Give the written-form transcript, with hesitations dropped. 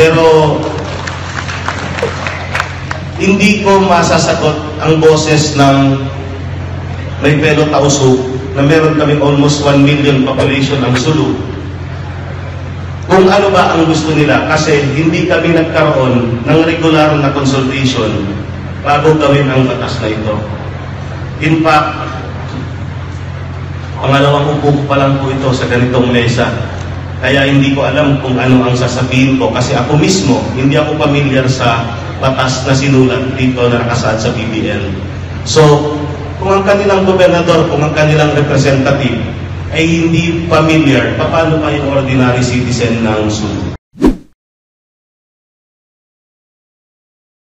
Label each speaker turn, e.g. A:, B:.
A: Pero hindi ko masasagot ang boses ng may pelo tauso na meron kaming almost 1 million population ang Sulu. Kung ano ba ang gusto nila, kasi hindi kami nagkaroon ng regular na consultation bago gawin ang batas na ito. In fact, pangalawang upo pa lang po ito sa ganitong mesa. Kaya hindi ko alam kung ano ang sasabihin ko kasi ako mismo, hindi ako familiar sa batas na sinulat dito na nakasaad sa BBL. So, kung ang kanilang gobernador, kung ang kanilang representative ay hindi familiar, paano pa yung ordinary citizen ng Sulu?